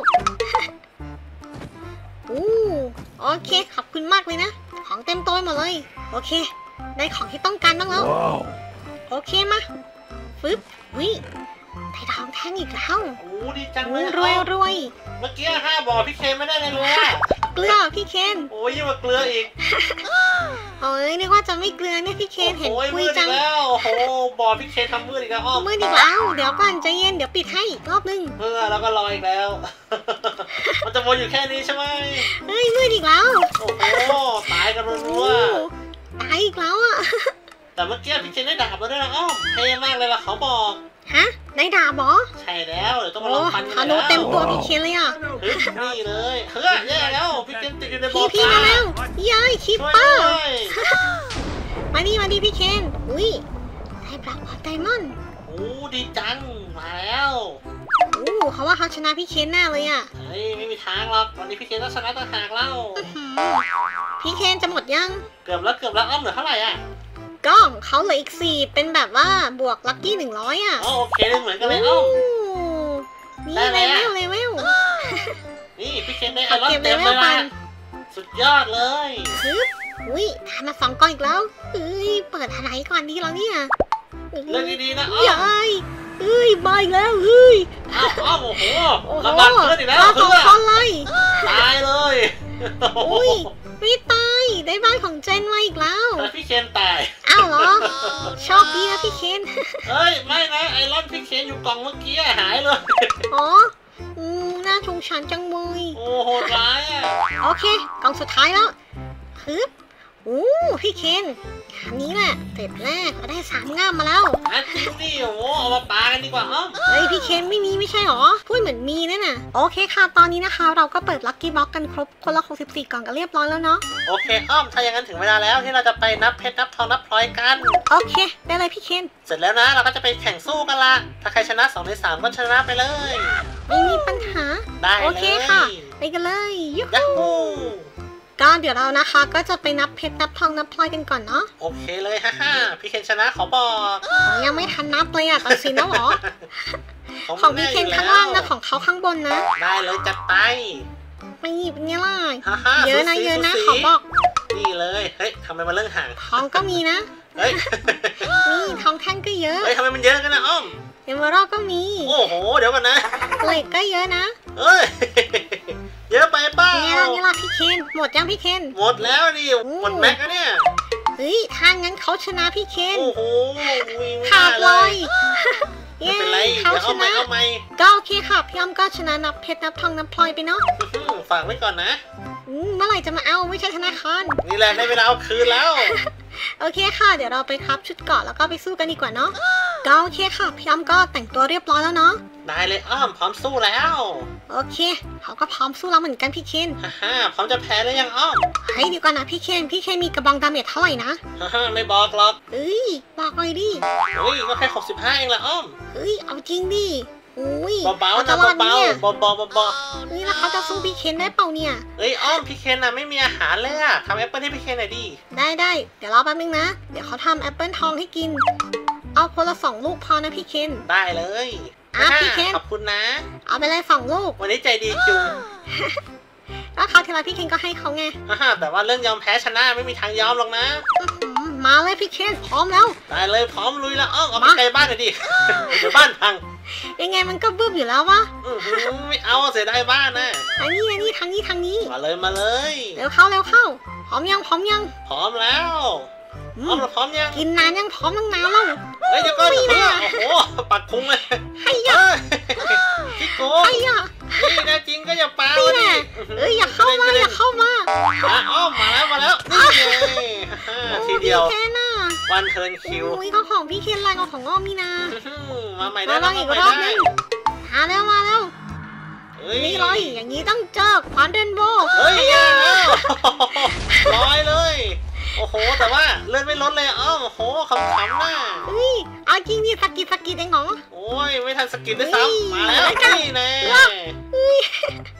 อู้โอเคขอบคุณมากเลยนะของเต็มโต๊ะหมดเลยโอเคได้ของที่ต้องการบ้างแล้ว Wow. โอเคมาฟึบวิได้ทองแท่งอีกแล้วโอ้ดีจังเลอู้ยรวยอ้อมรวยเมื่อกี้ห้าบ่อพี่เคนไม่ได้เลยเลยอะเกลือพี่เคนโอ้ยยิ่งกว่าเกลืออีกโอ้ยนึกว่าจะไม่เกลือเนี่ยพี่เคนเห็นโอ้ยคุมืยดจัอีงกแล้วโอ้โหบ่อพี่เคนทำมืดอีกแล้วอ้อมมืดอีกแล้วเดี๋ยวก่อนใจเย็นเดี๋ยวปิดให้อีกรอบนึงเออแล้วก็รออีกแล้ว มันจะวนอยู่แค่นี้ใช่ไหมเฮ้ยมืดอีกแล้วโอ้โหตายกันรัโอ้วตายอีกแล้วอ่ะๆแต่เมื่อกี้พี่เคนได้ดาบมาด้วยนะอ้อมเท่มากเลยล่ะเขาบอกฮะได้ดาบเหรอใช่แล้วเดี๋ยวต้องมาโอ้ลองฟันกัธนนูแล้วเต็มตัวพี่เคนเลยอ่ะเฮ้ยนี่เลยเฮ้ยแย่แล้วพี่เคนติดอยู่ในบ่พี่อพี่ปลามาแล้วย้ายคิปช่วยเปอด้ร์วยมาดิมาดิพี่เคนอุ้ยได้บล็อกออฟไดมอนด์โอ้ดีจังมาแล้วอู้เขาว่าเขาชนะพี่เคนแน่เลยอ่ะเฮ้ยไม่มีทางหรอกวันนี้พี่เคนต้องชนะต่างหากเล่าหืมพี่เคนจะหมดยังเกือบแล้วเกือบแล้วอ้อมเหลือเท่าไหร่อ่ะก็เขาเหลืออีกสี่เป็นแบบว่าบวกลัคกี้หนึ่งร้อยอ่ะอ๋อโอเคเหมือนกันเลยอ้อมนี่ได้เลแล้วเวลเลเวลนี่พี่เคนได้ไอขอรอนเก็บเลเต็มเวเลลยก่อนะนสุดยอดเลยฮึบอุ้ยทานมาสองก้อนอีกแล้วเอ้ยเปิดอะไรก่อนดีแล้วเนี่ยเรื่องดีๆนะอ้อมยายเอ้ยมาอีกแล้วเอ้ยอ้าวอ้อมโอ้โหโอ้โหลำบากเพื่อนอีกแล้วมาสเพื่องอนคนเลยตายเลยโอ้โหอุ้ยไม่ตายได้บ้านของเจนมาอีกแล้วแต่พี่เคนตายอ้าวเหรอโชคดีนะพี่เคนเฮ้ยไม่นะไอรอนพี่เคนอยู่กล่องเมื่อกี้อะหายเลยอ๋ออืมน่าสงสารจังเลยโอ้โหดร้ายอ่ะโอเคกล่องสุดท้ายแล้วฮึบอู้พี่เคนอันนี้แหละเสร็จแรกเราได้สามง่ามมาแล้วอ่ะจริงดิโอ้โหเอามาปากันดีกว่าอ้อมเฮ้ยพี่เคนไม่มีไม่ใช่หรอพูดเหมือนมีเนี่ยน่ะโอเคค่ะตอนนี้นะคะ เราก็เปิดลัคกี้บ็อกกันครบคนละหกสิบสี่กล่องกันเรียบร้อยแล้วเนาะโอเคอ้อมถ้าอย่างนั้นถึงเวลาแล้วที่เราจะไปนับเพชรนับทองนับพลอยกันโอเคได้เลยพี่เคนเสร็จแล้วนะเราก็จะไปแข่งสู้กันละถ้าใครชนะสองในสามก็ชนะไปเลยไม่มีปัญหาได้เลยโอเคค่ะไปกันเลยยุยักฮูฮูก็เดี๋ยวเรานะคะ ก็จะไปนับเพชรนับทองนับพลอยกันก่อนเนาะโอเคเลยฮ่าฮ่าพี่เคนชนะขอบอกอ๋อยังไม่ทันนับเลยอ่ะตัดสินแล้วเหรอ ของพี่เคนข้างล่างนะของเขาข้างบนนะได้เลยจัดไปไม่หยิบไงล่ะฮ่าฮ่าเยอะนะสูสีเยอะนะสูสีขอบอกนี่เลยเฮ้ยทำไมมันเรื่องห่างทองก็มีนะเฮ้ยนี่ทองแท่งก็เยอะเฮ้ยทำไมมันเยอะกันนะอ้อมเอเมอรัลก็มีโอ้โหเดี๋ยวก่อนนะเหล็กก็เยอะนะเฮ้ย เยอะไปเปล่าไงล่ะไงล่ะพี่เคนหมดยังพี่เคนหมดแล้วนี่หมดแม็กแล้วเนี่ยเฮ้ยถ้างั้นเขาชนะพี่เคนโอ้โหวิ่งขาดเลยไม่เป็นไรเขาเดี๋ยวชเอาใหม่นะเอาใหม่ก็โอเคค่ะพี่อ้อมก็ชนะนับเพชรนับทองนับพลอยไปเนาะอื้อหือฝากไว้ก่อนนะอืมเมื่อไหร่จะมาเอาไม่ใช่ธนาคารนี่แหละได้เวลาเอาคืนแล้วโอเคค่ะ เดี๋ยวเราไปครับชุดเกราะแล้วก็ไปสู้กันดีกว่าเนาะก็โอเคค่ะพี่อ้อมก็แต่งตัวเรียบร้อยแล้วเนาะได้เลยอ้อมพร้อมสู้แล้วโอเคเขาก็พร้อมสู้เราเหมือนกันพี่เคนฮ่าฮ่าพร้อมจะแพ้แล้วยังอ้อมเฮ้ยเดี๋ยวก่อนนะพี่เคนพี่เคนมีกระบองดาเมจเท่าไหร่นะฮ่าฮ่าไม่บอกหรอกเอ้ยบอกเลยดิเฮ้ยก็แค่หกสิบห้าเองละอ้อมเฮ้ยเอาจริงดิอุ้ยเบาๆขนะจะรอดไหมเบาเนี่ยๆเบาๆเบาเฮ้ยแล้วเขาจะสู้พี่เคนได้เปล่าเนี่ยๆเฮ้ยอ้อมพี่เคนน่ะไม่มีอาหารเลยอะทำแอปเปิ้ลให้พี่เคนหน่อยดิได้ได้เดี๋ยวรอแป๊บนึงนะ เดี๋ยวเขาทำแอปเปิลทองให้กิน เอาคนละสองลูกพอนะพี่เคนได้เลยอ่ะฮ่าพี่เคนขอบคุณนะเอาไปเลยสองลูกวันนี้ใจดีจุงแล้วคราวที่แล้วพี่เคนก็ให้เขาไงฮ่าฮ่าแต่ว่าเรื่องยอมแพ้ชนะไม่มีทางยอมหรอกนะอื้อหือมาเลยพี่เคนพร้อมแล้วได้เลยพร้อมลุยแล้วอ้อมเอาไปมาไกลบ้านหน่อยดิ เดี๋ยวบ้านพังยังไงมันก็บึ้มอยู่แล้ววะอื้อหือไม่เอาเสียดายบ้านนะอันนี้อันนี้ทางนี้ทางนี้มาเลยมาเลยเร็วเข้าเร็วเข้า พร้อมยังพร้อมยังพร้อมแล้วอือ้อมมเราพร้อมยังกินนานยังพร้อมตั้งนานแล้วเฮ้ยเดี๋ยวก่อนไม่เดี๋ยวน่าโอ้โหปักพุงเลยให้ยะเอ้ยพี่โกงให้ยะนี่แน่จริงก็อย่าปานี่วะแน่ดิเอ้ยอย่าเข้ามาอย่าเข้ามามาอ้อมมาแล้วมาแล้วนี่ไงฮ่าทีเดียวพี่เคนน่ะวันเทิร์นคิวอุ้ยก็ของพี่เคนแรงกว่าของอ้อมนี่นะอื้อหือมาใหม่ได้มาลแล้อวงอีมาก ใหม่รอบได้นึงมาแล้วมาแล้วเฮ้ยนี่เลยอย่างนี้ต้องเจอควันเดนโบเฮ้ยแย่แล้วลอยเลย โอ้โหแต่ว่าเลื่อนไม่ลดเลยอ้อมโอ้โหขำๆน่ะเฮ้ยเอาจริงดิสกิดสกิดเองเหรอโอ้ยไม่ทันสกินด้วยเฮ้ยซ้ำมาแล้วเฮ้ยนี่แน่โอ้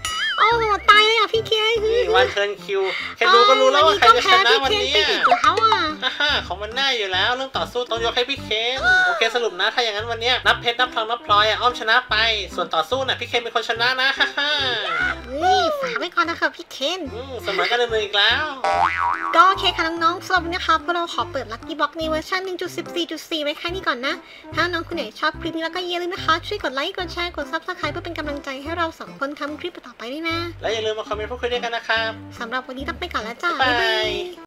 โอ้โหตายเลยอ่ะพี่เคนี่วันเทิร์นคิวแค่ดูก็รู้แล้วว่าใครจะชนะวันนี้พี่เคนไปอีกแล้วอ่ะฮ่าของมันน่าอยู่แล้วเรื่องต่อสู้ต้องยกให้พี่เคนโอเคสรุปนะถ้าอย่างนั้นวันนี้นับเพชรนับทองนับพลอยอ่ะอ้อมชนะไปส่วนต่อสู้น่ะพี่เคนเป็นคนชนะนะฮ่าฮ่าเฮ้ยฝากไว้ก่อนนะคะพี่เคนอืมเสมอกันเลยอีกแล้วก็โอเคค่ะน้องๆสำหรับวันนี้นะคะพวกเราขอเปิดลัคกี้บ็อกในเวอร์ชัน หนึ่งจุดสิบสี่จุดสี่ ไว้แค่นี้ก่อนนะถ้าน้องคุณไหนชอบคลิปนี้แล้วก็อย่าลืมนะคะช่วยกดไลค์กดแชร์กดซับสไครป์เพื่อเป็นกำลังใจให้เราสองคนทำคลิปต่อไปด้วยนะและอย่าลืมมาคอมเมนต์พูดคุยด้วยกันนะครับสำหรับวันนี้ต้องไปก่อนแล้วจ้าบ๊ายบายบ๊ายบาย